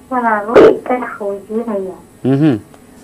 وأنا خويتيني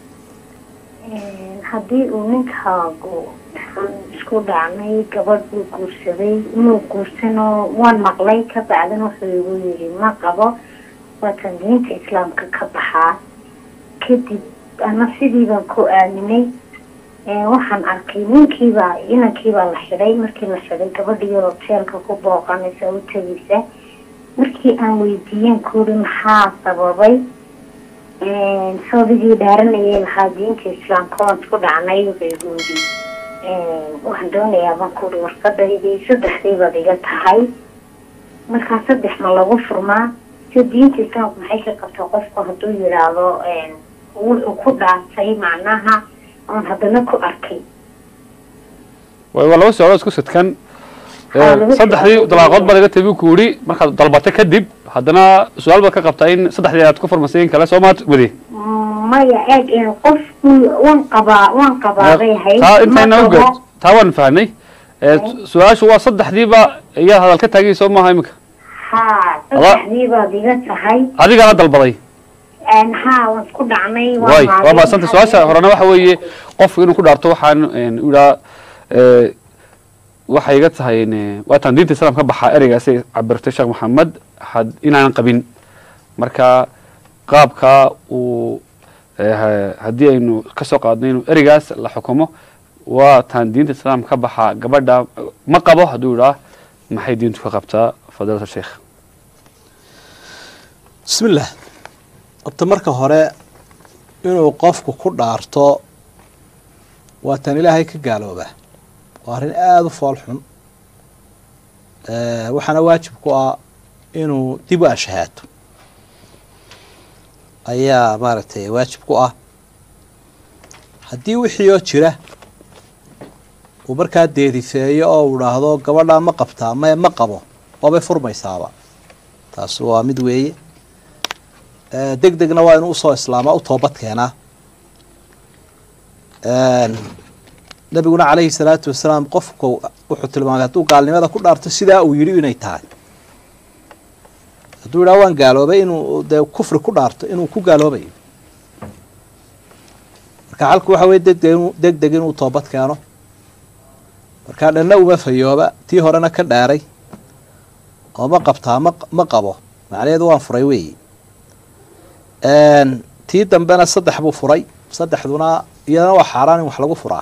haddii uu ninkaagu isku dhacmay gabadh buu guursaday inuu guursano waan maqlay ka bacdan wuxuu igu yidhi ma qabo waatan diinta islaamka ka baxaa kadib ana sidii baan ku aaminay waxaan arkay inankiibaa la xidhay markii la xidhay gabadhii hoteelka ku booqanaysa u tegaysa markii aan weydiiyeen kuuri maxaa sababay sababigii dhaaranayay lahaa diinta islaamka waan isku dhacnay bayguudi waxaan doonayaa baan kuuri warqadaydii 3 baad iga tahay markaa 3 ma lagu furmaa si diinta islaamka maxay ka qabtaa qofku hadduu yidhaahdo wuxuu ku dhaartay macnaha aan haddana ku arkay waa laba su'aalood isku sidkan 3 dalaaqood baad iga tabi kuuri markaad dalbatay kadib haddana su'aal baad ka qabtaa in 3 aad ku furmaseen kala Soomaad wadi maya eeg qofku waan qabaaday hay tawan fahnay su'aashu waa 3 ba ayaa hadal ka taagay Soomaha imika ها تحديبا ديجت هاي هذه قاعدة البضي ها واسكو دعمي وما سنت سؤال هرنا وحوي قف إنه كل أرتوح عن ولا waxay iga tahay waa tan diinta islaamka baxa ereygaasi cabirtay Sheekh Maxamed had inaan qabin marka qaabka uu hadii aynu ka soo qaadnayno ereygaas la xukumo waa tan diinta islaamka baxa gabadha ma qabo haduu raa maxay diintu ka qabtaa fadilada sheekh bismillah abta marka hore inuu qofku ku dhaarto waa tan Ilaahay ka gaalooba وارن آذو فالحن وحنا واجب كوا إنه تبقى أشهاد أيا مارتي واجب كوا هدي وحيو تشره وبركات ديدي فيا أو هذا قبل ما قبتها ما قبوا وبفر ما يسابع تاسوا مدوي دق نواين وصو إسلام أو توبت هنا نبينا عليه الصلاة والسلام قفكو وحط المعلومات وقال لماذا كل أرت السداء ويريون يتعال هدول أوان قالوا بينه ده كفر كل أرت إنه كو قالوا بين كعلكوا حوي دق وطابت كانوا كان النوبة في يوبا تي هرنا كداري وما قبتها ما قبوا معناه دوان فريوي تي دنبنا صدح أبو فري صدح دونا ينوى حراني وحلقوا فراه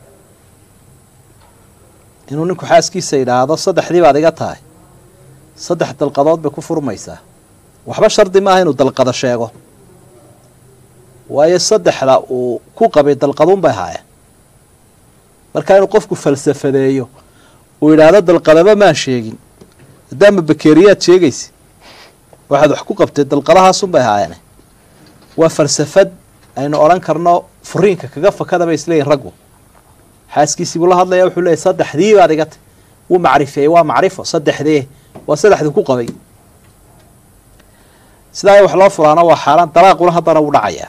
inuu ninku xaaskiisa yiraahdo saddexdii baad iga tahay saddex dalqadood bay ku furmaysaa waxba shardi ma aha inuu dalqada sheego waayo saddexda uu ku qabay dalqadoon bay haayeen marka inuu qofku falsafadeeyo uu yiraahdo dalqadaba ma sheegin hadama bakeeriyaad sheegaysi waxaad wax ku qabtay dalqadahaas bay haayeen waa falsafad aynu oran karno furiinka kaga fakada bay isleeyahay raggu حاسكيسي والله هذا يوحي له صدح ذي بعد قت ومعرفة ومعرفة صدح ذي وصدح ذي كوقبي سلاي وحلا فرانا وحاران طلاق ولا هضر ولا عيا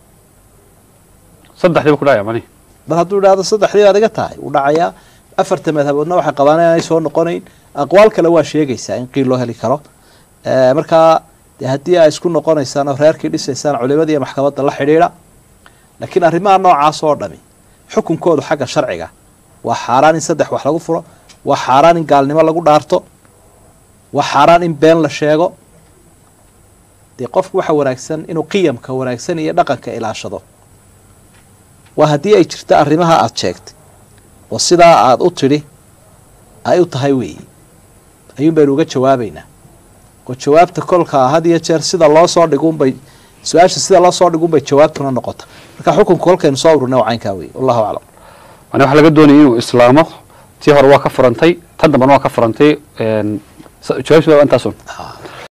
صدح ذي كل عيا ماني بس هذول هذا صدح ذي بعد قت هاي ولا عيا أفرت مذهبنا وح قبانا يسون نقونين أقوال كلا شيء جيسا إن قيل له هلي كرا مركا هدي يسكن نقون إنسان وغير كل إنسان علماء دي محكمة الله حريرة لكن الرماء نوع عصور دمي حكم كود حق شرعية وحاران صدح وحلقوا فرا وحاران قال نما لقوا دارتو وحاران بين للشيء دي قف وحوراكسن إنه قيم كوراكسن يدقق إلى شضو وهدي أي شرط أرمها أتشكت والصدا أطري أيو تهوي أيو بلوجة جوابينا وجواب تقولك هذه الشر صدا الله صار يقوم بي سؤال صدا الله صار يقوم بجوابتنا النقطة marka xukunku halka in soo ururna waan ka weey wallahu a'lam waxa laga doonayay inuu islaamo tii hore waa ka furantay tan dambe waa ka furantay jawaabtu waa intaas